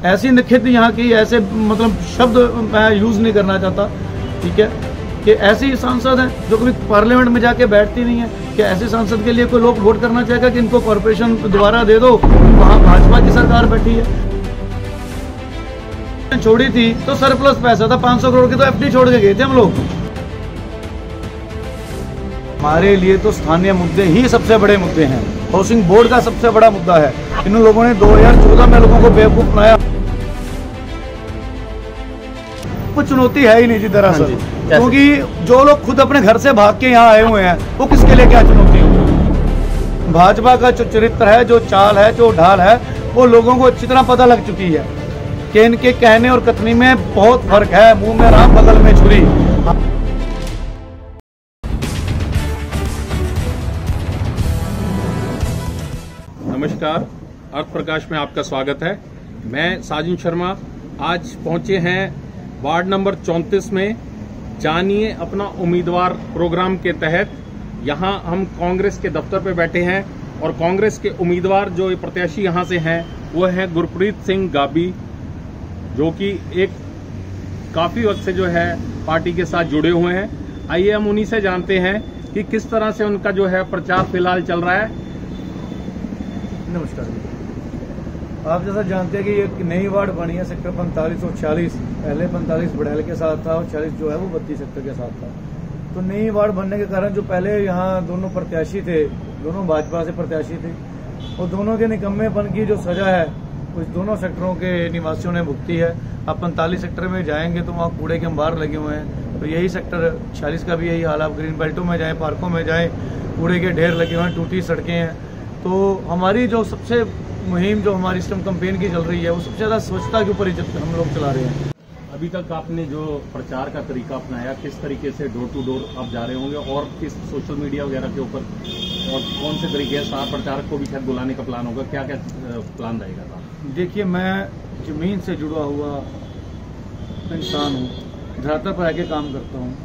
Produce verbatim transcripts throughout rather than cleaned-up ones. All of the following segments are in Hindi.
ऐसी निखित यहाँ की, ऐसे मतलब शब्द मैं यूज़ नहीं करना चाहता, ठीक है, कि ऐसी सांसद हैं जो कभी पार्लियामेंट में जाके बैठती नहीं है। कि ऐसे सांसद के लिए कोई लोग वोट करना चाहेगा कि इनको कॉर्पोरेशन दोबारा दे दो, वहाँ भाजपा की सरकार बैठी है। छोड़ी थी तो सरप्लस पैसा था, पाँच सौ करोड़ की तो एफडी छोड़ के गए थे हम लोग। हमारे लिए तो स्थानीय मुद्दे ही सबसे बड़े मुद्दे हैं। हाउसिंग बोर्ड का सबसे बड़ा मुद्दा है। इन लोगों ने दो हज़ार चौदह में लोगों को बेवकूफ बनाया। कुछ चुनौती है ही नहीं जी दरअसल, क्योंकि जो लोग खुद अपने घर से भाग के यहाँ आए हुए हैं वो किसके लिए क्या चुनौती होगी। भाजपा का जो चरित्र है, जो चाल है, जो ढाल है, वो लोगों को अच्छी तरह पता लग चुकी है कि इनके कहने और कथनी में बहुत फर्क है। मुंह में राम बगल में छुरी। नमस्कार, अर्थ प्रकाश में आपका स्वागत है। मैं साजिन शर्मा आज पहुंचे हैं वार्ड नंबर चौंतीस में जानिए अपना उम्मीदवार प्रोग्राम के तहत। यहां हम कांग्रेस के दफ्तर पे बैठे हैं और कांग्रेस के उम्मीदवार जो प्रत्याशी यहां से हैं वो है गुरप्रीत सिंह गाबी, जो कि एक काफी वक्त से जो है पार्टी के साथ जुड़े हुए हैं। आइए हम उन्हीं से जानते हैं कि किस तरह से उनका जो है प्रचार फिलहाल चल रहा है। नमस्कार, आप जैसा जानते हैं कि एक नई वार्ड बनी है सेक्टर पैंतालीस और छियालीस। पहले पैंतालीस बड़ैल के साथ था और छियालीस जो है वो बत्तीस सेक्टर के साथ था। तो नई वार्ड बनने के कारण जो पहले यहाँ दोनों प्रत्याशी थे, दोनों भाजपा से प्रत्याशी थे, और दोनों के निकम्मेपन की जो सजा है उस दोनों सेक्टरों के निवासियों ने भुगती है। आप पैंतालीस सेक्टर में जाएंगे तो वहाँ कूड़े के अंबार लगे हुए हैं, तो यही सेक्टर छियालीस का भी यही हाल। आप ग्रीन बेल्टों में जाएं, पार्कों में जाएं, कूड़े के ढेर लगे हुए हैं, टूटी सड़कें हैं। तो हमारी जो सबसे मुहिम जो हमारी इस टाइम कैंपेन की चल रही है वो सबसे ज़्यादा स्वच्छता के ऊपर ही हम लोग चला रहे हैं। अभी तक आपने जो प्रचार का तरीका अपनाया, किस तरीके से डोर टू डोर आप जा रहे होंगे और किस सोशल मीडिया वगैरह के ऊपर, और कौन से तरीके से स्टार प्रचारक को भी शायद बुलाने का प्लान होगा, क्या क्या प्लान रहेगा? देखिए, मैं जमीन से जुड़ा हुआ इंसान हूँ, धरातल पर आके काम करता हूँ।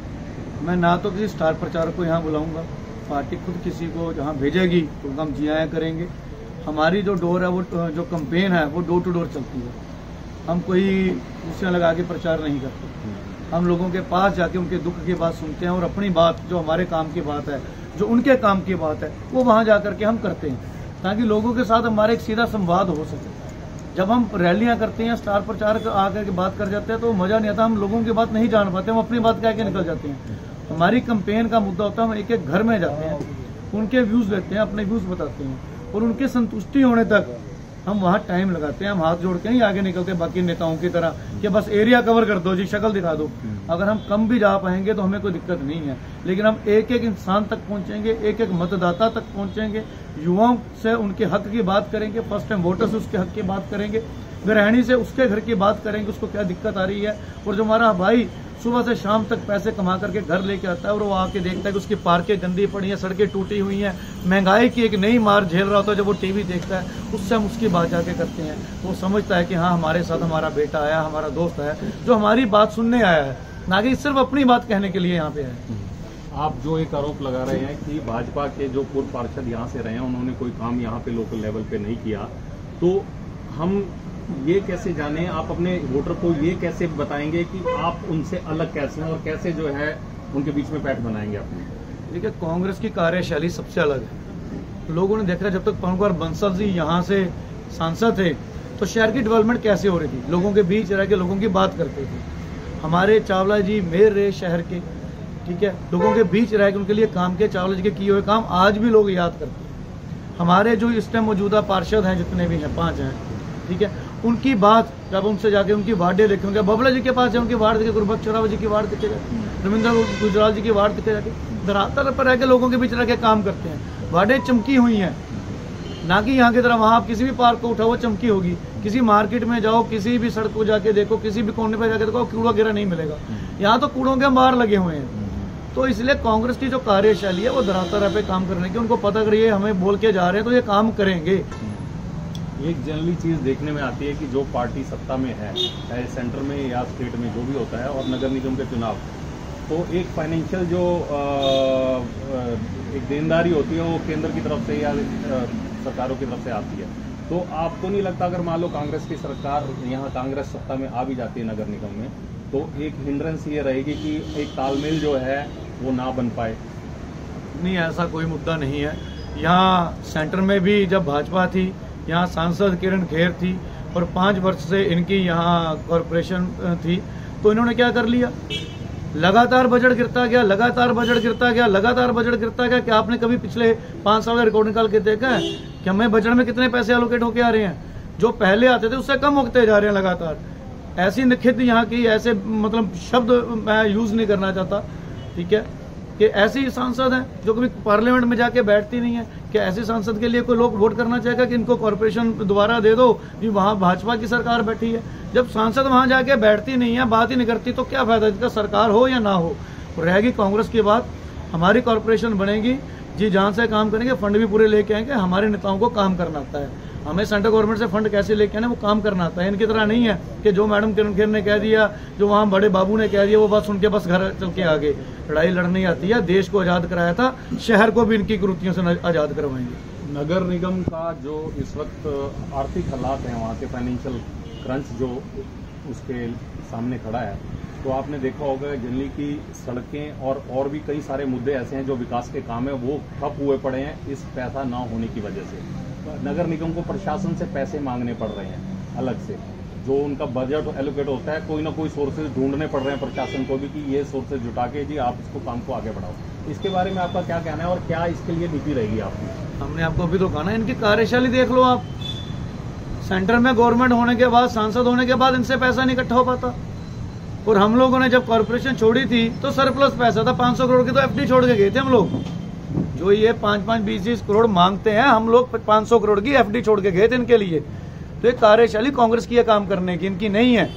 मैं ना तो किसी स्टार प्रचारक को यहाँ बुलाऊंगा, पार्टी खुद किसी को जहाँ भेजेगी तो हम जी आया करेंगे। हमारी जो डोर है, वो जो कैंपेन है वो डोर टू डोर चलती है। हम कोई कुर्सियाँ लगा के प्रचार नहीं करते। हम लोगों के पास जाके उनके दुख की बात सुनते हैं और अपनी बात, जो हमारे काम की बात है, जो उनके काम की बात है, वो वहाँ जा करके हम करते हैं, ताकि लोगों के साथ हमारा एक सीधा संवाद हो सके। जब हम रैलियाँ करते हैं, स्टार प्रचारक आकर के बात कर जाते हैं तो मजा नहीं आता। हम लोगों की बात नहीं जान पाते, हम अपनी बात कह के निकल जाते हैं। हमारी कैंपेन का मुद्दा होता है, हम एक एक घर में जाते हैं, उनके व्यूज लेते हैं, अपने व्यूज बताते हैं, और उनकी संतुष्टि होने तक हम वहाँ टाइम लगाते हैं। हम हाथ जोड़ के ही आगे निकलते हैं बाकी नेताओं की तरह कि बस एरिया कवर कर दो जी, शक्ल दिखा दो। अगर हम कम भी जा पाएंगे तो हमें कोई दिक्कत नहीं है, लेकिन हम एक एक इंसान तक पहुंचेंगे, एक एक मतदाता तक पहुंचेंगे, युवाओं से उनके हक की बात करेंगे, फर्स्ट टाइम वोटर से उसके हक की बात करेंगे, गृहिणी से उसके घर की बात करेंगे, उसको क्या दिक्कत आ रही है। और जो हमारा भाई सुबह से शाम तक पैसे कमा करके घर लेके आता है और वो आके देखता है कि उसकी पार्कें गंदी पड़ी हैं, सड़कें टूटी हुई हैं, महंगाई की एक नई मार झेल रहा होता है, जब वो टीवी देखता है उससे हम उसकी बात जाके करते हैं। वो समझता है कि हाँ, हमारे साथ हमारा बेटा आया, हमारा दोस्त आया, जो हमारी बात सुनने आया है, ना कि सिर्फ अपनी बात कहने के लिए यहाँ पे है। आप जो एक आरोप लगा रहे हैं कि भाजपा के जो पूर्व पार्षद यहाँ से रहे हैं उन्होंने कोई काम यहाँ पे लोकल लेवल पे नहीं किया, तो हम ये कैसे जाने, आप अपने वोटर को ये कैसे बताएंगे कि आप उनसे अलग कैसे हैं और कैसे जो है उनके बीच में पैठ बनाएंगे अपने? देखिए, कांग्रेस की कार्यशैली सबसे अलग है। लोगों ने देखा जब तक पवनकुमार बंसल जी यहाँ से सांसद थे तो शहर की डेवलपमेंट कैसे हो रही थी, लोगों के बीच रह के लोगों की बात करते थे। हमारे चावला जी मेयर रहे शहर के, ठीक है, लोगों के बीच रह के उनके लिए काम किए। चावला जी के किए हुए काम आज भी लोग याद करते हैं। हमारे जो इस टाइम मौजूदा पार्षद हैं, जितने भी हैं, पाँच हैं, ठीक है, उनकी बात जब उनसे जाके उनकी वार्डें देखेंगे, बबला जी के पास है उनकी वार्ड देखे, गुरबख्श चौराहा जी की वार्ड देखे जाके, रविंद्र गुजराल जी की वार्ड देखे जाके, धरातल पर रह के लोगों के बीच रह के काम करते हैं। वार्डें चमकी हुई हैं, ना कि यहाँ की तरह वहाँ आप किसी भी पार्क को उठाओ वो चमकी होगी। किसी मार्केट में जाओ, किसी भी सड़क को जाके देखो, किसी भी कोने पर जाके देखो, कूड़ा गिरा नहीं मिलेगा। यहाँ तो कूड़ों के अंबार लगे हुए हैं। तो इसलिए कांग्रेस की जो कार्यशैली है वो धरातल पे काम करने की, उनको पता करिए हमें बोल के जा रहे हैं तो ये काम करेंगे। एक जनरली चीज़ देखने में आती है कि जो पार्टी सत्ता में है, चाहे सेंटर में या स्टेट में जो भी होता है, और नगर निगम के चुनाव, तो एक फाइनेंशियल जो आ, आ, एक देनदारी होती है वो केंद्र की तरफ से या सरकारों की तरफ से आती है। तो आपको नहीं लगता अगर मान लो कांग्रेस की सरकार यहाँ कांग्रेस सत्ता में आ भी जाती है नगर निगम में, तो एक हिंड्रेंस ये रहेगी कि एक तालमेल जो है वो ना बन पाए? नहीं, ऐसा कोई मुद्दा नहीं है। यहाँ सेंटर में भी जब भाजपा थी, यहाँ सांसद किरण खेर थी और पाँच वर्ष से इनकी यहाँ कॉरपोरेशन थी, तो इन्होंने क्या कर लिया? लगातार बजट गिरता गया, लगातार बजट गिरता गया, लगातार बजट गिरता गया। क्या आपने कभी पिछले पांच साल का रिकॉर्ड निकाल के देखा है कि हमें बजट में कितने पैसे एलोकेट होके आ रहे हैं? जो पहले आते थे उससे कम होते जा रहे हैं लगातार। ऐसी निखित यहाँ की, ऐसे मतलब शब्द मैं यूज नहीं करना चाहता, ठीक है, कि ऐसी सांसद हैं जो कभी पार्लियामेंट में जाके बैठती नहीं है। कि ऐसे सांसद के लिए कोई लोग वोट करना चाहेगा कि इनको कॉर्पोरेशन दोबारा दे दो, कि वहाँ भाजपा की सरकार बैठी है? जब सांसद वहाँ जाके बैठती नहीं है, बात ही नहीं करती, तो क्या फायदा इसका? सरकार हो या ना हो, रहेगी कांग्रेस की बात, हमारी कॉर्पोरेशन बनेगी, जी जान से काम करेंगे, फंड भी पूरे लेके आएंगे। हमारे नेताओं को काम करना आता है, हमें सेंट्रल गवर्नमेंट से फंड कैसे लेके आने वो काम करना आता है। इनकी तरह नहीं है कि जो मैडम किरण खेर ने कह दिया, जो वहाँ बड़े बाबू ने कह दिया, वो बात सुन के बस घर चल के आगे। लड़ाई लड़नी आती है, देश को आजाद कराया था, शहर को भी इनकी कुरीतियों से आजाद करवाएंगे। नगर निगम का जो इस वक्त आर्थिक हालात हैं, वहाँ के फाइनेंशियल क्रंच जो उसके सामने खड़ा है, तो आपने देखा होगा जनरली की सड़कें और और भी कई सारे मुद्दे ऐसे हैं जो विकास के काम है वो ठप हुए पड़े हैं इस पैसा ना होने की वजह से। नगर निगम को प्रशासन से पैसे मांगने पड़ रहे हैं अलग से, जो उनका बजट एलोकेट होता है, कोई ना कोई सोर्सेज ढूंढने पड़ रहे हैं प्रशासन को भी कि ये सोर्सेज जुटा के जी आप इसको काम को आगे बढ़ाओ। इसके बारे में आपका क्या कहना है और क्या इसके लिए नीति रहेगी आपकी? हमने आपको अभी तो कहा ना, इनकी कार्यशैली देख लो आप। सेंटर में गवर्नमेंट होने के बाद, सांसद होने के बाद इनसे पैसा नहीं इकट्ठा हो पाता। और हम लोगों ने जब कॉर्पोरेशन छोड़ी थी तो सरप्लस पैसा था, पांच सौ करोड़ की तो एफडी छोड़ के गए थे हम लोग। जो ये पांच पांच बीस बीस करोड़ मांगते हैं, हम लोग पांच सौ करोड़ की एफडी छोड़ के गए थे इनके लिए। तो एक कार्यशैली कांग्रेस की है काम करने की, इनकी नहीं है।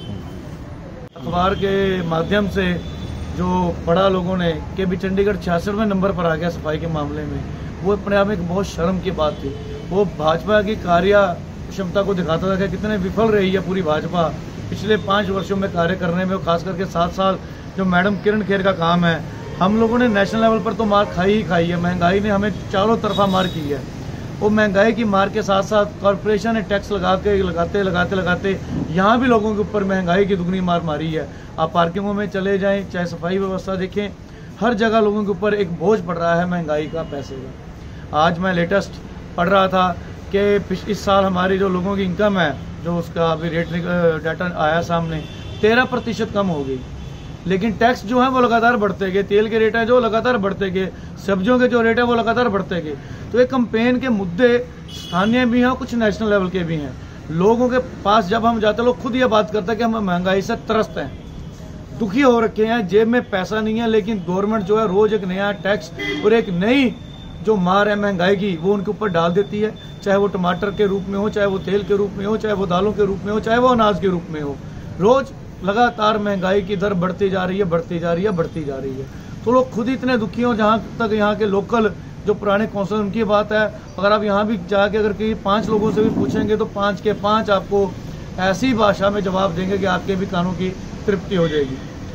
अखबार के माध्यम से जो पढ़ा लोगों ने कि भी चंडीगढ़ छियासठवें नंबर पर आ गया सफाई के मामले में, वो अपने आप में एक बहुत शर्म की बात थी। वो भाजपा की कार्य क्षमता को दिखाता था कि कितने विफल रही है पूरी भाजपा पिछले पाँच वर्षों में कार्य करने में। खास करके सात साल जो मैडम किरण खेर का काम है, हम लोगों ने नेशनल लेवल पर तो मार खाई ही खाई है। महंगाई ने हमें चारों तरफा मार की है। वो महंगाई की मार के साथ साथ कॉर्पोरेशन ने टैक्स लगा के लगाते लगाते लगाते यहाँ भी लोगों के ऊपर महंगाई की दुगनी मार मारी है। आप पार्किंगों में चले जाएं, चाहे सफाई व्यवस्था देखें, हर जगह लोगों के ऊपर एक बोझ पड़ रहा है महंगाई का, पैसे का। आज मैं लेटेस्ट पढ़ रहा था कि इस साल हमारी जो लोगों की इनकम है, जो उसका अभी रेट डाटा आया सामने, तेरह प्रतिशत कम हो गई। लेकिन टैक्स जो है वो लगातार बढ़ते गए, तेल के रेट है जो लगातार बढ़ते गए, सब्जियों के जो रेट है वो लगातार बढ़ते गए। तो ये कैंपेन के मुद्दे स्थानीय भी हैं, कुछ नेशनल लेवल के भी हैं। लोगों के पास जब हम जाते, लोग खुद ये बात करते हैं कि हम महंगाई से त्रस्त हैं, दुखी हो रखे हैं, जेब में पैसा नहीं है, लेकिन गवर्नमेंट जो है रोज एक नया टैक्स और एक नई जो मार है महंगाई की वो उनके ऊपर डाल देती है। चाहे वो टमाटर के रूप में हो, चाहे वो तेल के रूप में हो, चाहे वो दालों के रूप में हो, चाहे वो अनाज के रूप में हो, रोज लगातार महंगाई की दर बढ़ती जा रही है, बढ़ती जा रही है, बढ़ती जा रही है। तो लोग खुद ही इतने दुखी हो। जहाँ तक यहाँ के लोकल जो पुराने कौंसल उनकी बात है, अगर आप यहाँ भी जाके अगर कहीं पांच लोगों से भी पूछेंगे तो पांच के पांच आपको ऐसी भाषा में जवाब देंगे कि आपके भी कानों की तृप्ति हो जाएगी।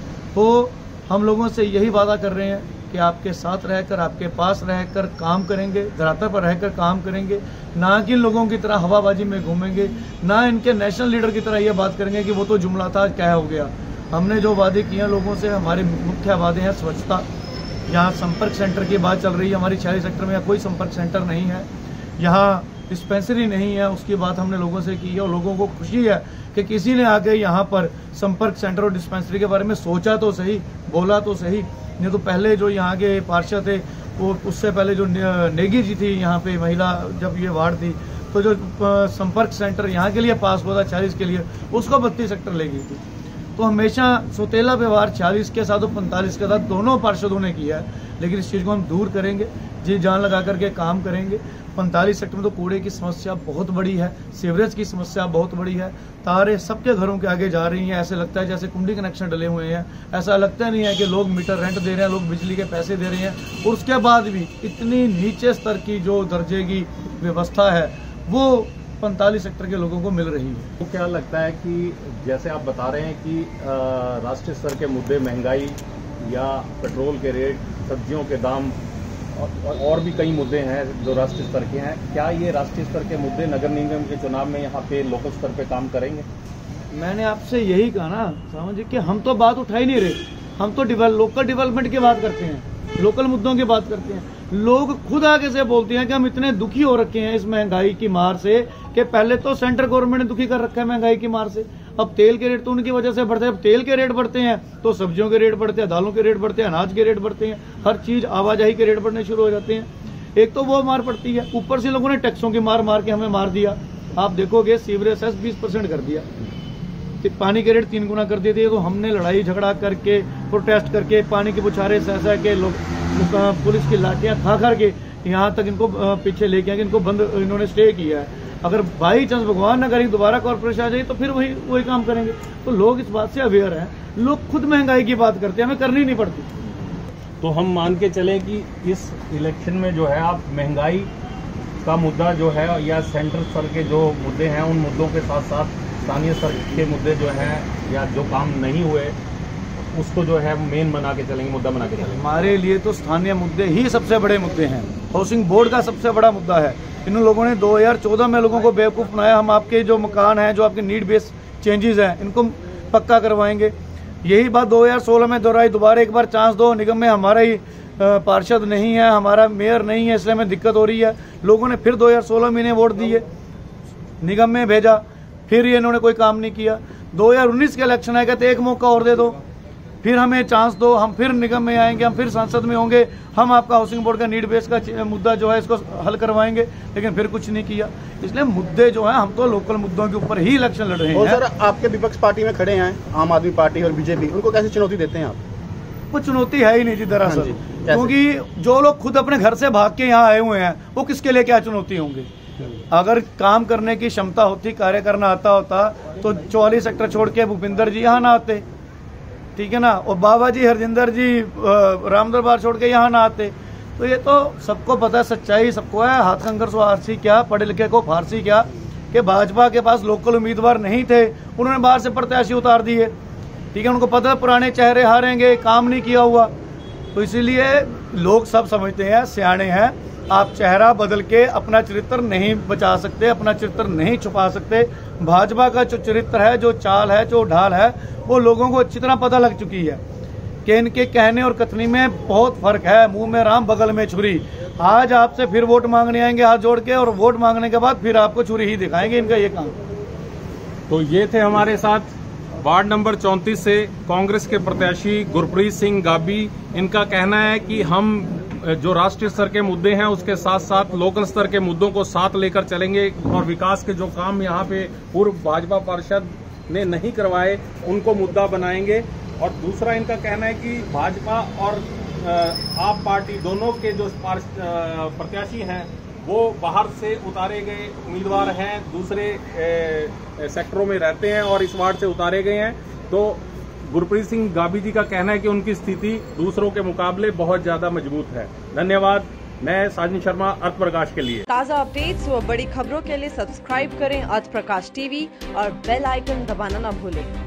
तो हम लोगों से यही वादा कर रहे हैं कि आपके साथ रहकर, आपके पास रहकर काम करेंगे, धरातल पर रहकर काम करेंगे, ना कि लोगों की तरह हवाबाजी में घूमेंगे, ना इनके नेशनल लीडर की तरह ये बात करेंगे कि वो तो जुमला था, क्या हो गया। हमने जो वादे किए हैं लोगों से, हमारे मुख्य वादे हैं स्वच्छता। यहाँ संपर्क सेंटर की बात चल रही है, हमारी छियालीस सेक्टर में यहाँ कोई संपर्क सेंटर नहीं है, यहाँ डिस्पेंसरी नहीं है, उसकी बात हमने लोगों से की है। और लोगों को खुशी है कि किसी ने आके यहाँ पर संपर्क सेंटर और डिस्पेंसरी के बारे में सोचा तो सही, बोला तो सही। नहीं तो पहले जो यहाँ के पार्षद थे, वो उससे पहले जो नेगी जी थी यहाँ पे महिला, जब ये वार्ड थी, तो जो संपर्क सेंटर यहाँ के लिए पास हुआ था छियालीस के लिए, उसको बत्तीस सेक्टर ले गई थी। तो हमेशा सौतेला व्यवहार छियालीस के साथ और पैंतालीस के साथ दोनों पार्षदों ने किया है, लेकिन इस चीज़ को हम दूर करेंगे, जी जान लगा करके काम करेंगे। पैंतालीस सेक्टर में तो कूड़े की समस्या बहुत बड़ी है, सीवरेज की समस्या बहुत बड़ी है, तारे सबके घरों के आगे जा रही हैं। ऐसे लगता है जैसे कुंडी कनेक्शन डले हुए हैं, ऐसा लगता नहीं है कि लोग मीटर रेंट दे रहे हैं, लोग बिजली के पैसे दे रहे हैं, और उसके बाद भी इतनी नीचे स्तर की जो दर्जे की व्यवस्था है वो पैंतालीस सेक्टर के लोगों को मिल रही है। तो क्या लगता है कि जैसे आप बता रहे हैं कि राष्ट्रीय स्तर के मुद्दे, महंगाई या पेट्रोल के रेट, सब्जियों के दाम और, और भी कई मुद्दे हैं जो राष्ट्रीय स्तर के हैं। क्या ये राष्ट्रीय स्तर के मुद्दे नगर निगम के चुनाव में यहाँ पे लोकल स्तर पे काम करेंगे? मैंने आपसे यही कहा ना सावंत जी कि हम तो बात उठा ही नहीं रहे, हम तो डिवेल, लोकल डेवलपमेंट की बात करते हैं, लोकल मुद्दों की बात करते हैं। लोग खुद आगे से बोलते हैं कि हम इतने दुखी हो रखे हैं इस महंगाई की मार से कि पहले तो सेंट्रल गवर्नमेंट ने दुखी कर रखा है महंगाई की मार से। अब तेल के रेट तो उनकी वजह से बढ़ते हैं, अब तेल के रेट बढ़ते हैं तो सब्जियों के रेट बढ़ते हैं, दालों के रेट बढ़ते हैं, अनाज के रेट बढ़ते हैं, हर चीज आवाजाही के रेट बढ़ने शुरू हो जाते हैं। एक तो वो मार पड़ती है, ऊपर से लोगों ने टैक्सों की मार मार के हमें मार दिया। आप देखोगे सीवरेज सेस बीस परसेंट कर दिया, पानी के रेट तीन गुना कर दिए थे। तो हमने लड़ाई झगड़ा करके, प्रोटेस्ट करके, पानी के बुछारे सह सह के, लोग पुलिस की लाठियां खा खा के यहाँ तक इनको पीछे लेके आए, इनको बंद इन्होंने स्टे किया है। अगर बाई चांस भगवान न करे दोबारा कॉर्पोरेशन आ जाए तो फिर वही वही काम करेंगे। तो लोग इस बात से अवेयर हैं, लोग खुद महंगाई की बात करते हैं, हमें करनी नहीं पड़ती। तो हम मान के चलें कि इस इलेक्शन में जो है आप महंगाई का मुद्दा जो है या सेंट्रल स्तर के जो मुद्दे हैं उन मुद्दों के साथ साथ स्थानीय स्तर के मुद्दे जो हैं या जो काम नहीं हुए उसको जो है मेन बना के चलेंगे, मुद्दा बना के चलेंगे। हमारे लिए तो स्थानीय मुद्दे ही सबसे बड़े मुद्दे हैं। हाउसिंग बोर्ड का सबसे बड़ा मुद्दा है। इन लोगों ने दो हज़ार चौदह में लोगों को बेवकूफ़ बनाया। हम आपके जो मकान हैं, जो आपके नीड बेस्ड चेंजेस हैं, इनको पक्का करवाएंगे। यही बात दो हज़ार सोलह में दोहराई। दोबारा एक बार चांस दो। निगम में हमारा ही पार्षद नहीं है, हमारा मेयर नहीं है, इसलिए हमें दिक्कत हो रही है। लोगों ने फिर दो हज़ार सोलह में इन्हें वोट दिए, निगम में भेजा, फिर ये इन्होंने कोई काम नहीं किया। दो हज़ार उन्नीस के इलेक्शन आए, कहते एक मौका और दे दो, फिर हमें चांस दो, हम फिर निगम में आएंगे, हम फिर संसद में होंगे, हम आपका हाउसिंग बोर्ड का नीड बेस का मुद्दा जो है इसको हल करवाएंगे। लेकिन फिर कुछ नहीं किया। इसलिए मुद्दे जो हैं, हम तो लोकल मुद्दों के ऊपर ही इलेक्शन लड़ रहे हैं। और सर आपके विपक्ष पार्टी में खड़े हैं आम आदमी पार्टी और बीजेपी, उनको कैसे चुनौती देते हैं आप? वो चुनौती है ही नहीं जी दरअसल, क्योंकि जो लोग खुद अपने घर से भाग के यहाँ आए हुए हैं वो किसके लिए क्या चुनौती होंगे। अगर काम करने की क्षमता होती, कार्य करना आता होता तो चौवालीस सेक्टर छोड़ के भूपिंदर जी यहाँ ना आते, ठीक है ना, और बाबा जी हरजिंदर जी राम दरबार छोड़ के यहाँ ना आते। तो ये तो सबको पता है, सच्चाई सबको है। हाथ कंकर सो आरसी क्या, पढ़े लिखे को फारसी क्या, कि भाजपा के पास लोकल उम्मीदवार नहीं थे, उन्होंने बाहर से प्रत्याशी उतार दिए, ठीक है। उनको पता है पुराने चेहरे हारेंगे, काम नहीं किया हुआ। तो इसीलिए लोग सब समझते हैं, सियाने हैं, आप चेहरा बदल के अपना चरित्र नहीं बचा सकते, अपना चरित्र नहीं छुपा सकते। भाजपा का जो चरित्र है, जो चाल है, जो ढाल है, वो लोगों को अच्छी तरह पता लग चुकी है कि इनके कहने और कथनी में बहुत फर्क है। मुंह में राम, बगल में छुरी। आज आपसे फिर वोट मांगने आएंगे हाथ जोड़ के, और वोट मांगने के बाद फिर आपको छुरी ही दिखाएंगे। इनका ये काम। तो ये थे हमारे साथ वार्ड नंबर चौंतीस से कांग्रेस के प्रत्याशी गुरप्रीत सिंह गाबी। इनका कहना है कि हम जो राष्ट्रीय स्तर के मुद्दे हैं उसके साथ साथ लोकल स्तर के मुद्दों को साथ लेकर चलेंगे और विकास के जो काम यहाँ पे पूर्व भाजपा पार्षद ने नहीं करवाए उनको मुद्दा बनाएंगे। और दूसरा इनका कहना है कि भाजपा और आप पार्टी दोनों के जो प्रत्याशी हैं वो बाहर से उतारे गए उम्मीदवार हैं, दूसरे सेक्टरों में रहते हैं और इस वार्ड से उतारे गए हैं। तो गुरप्रीत सिंह गाबी जी का कहना है कि उनकी स्थिति दूसरों के मुकाबले बहुत ज्यादा मजबूत है। धन्यवाद। मैं साजन शर्मा, अर्थ प्रकाश के लिए। ताज़ा अपडेट्स व बड़ी खबरों के लिए सब्सक्राइब करें अर्थ प्रकाश टीवी और बेल आइकन दबाना न भूलें।